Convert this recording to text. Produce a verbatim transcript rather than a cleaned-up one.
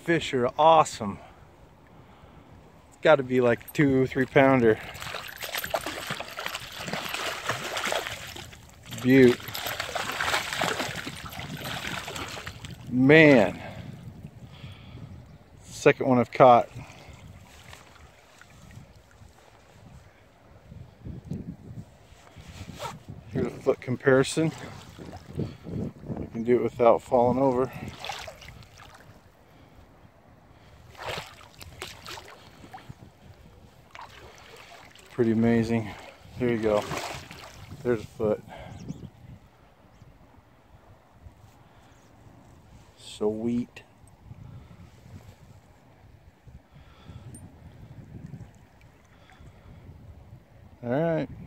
fish are awesome. It's got to be like a two, three pounder. Beaut. Man. Second one I've caught. Here's a foot comparison. You can do it without falling over. Pretty amazing. There you go. There's a foot. Sweet. All right.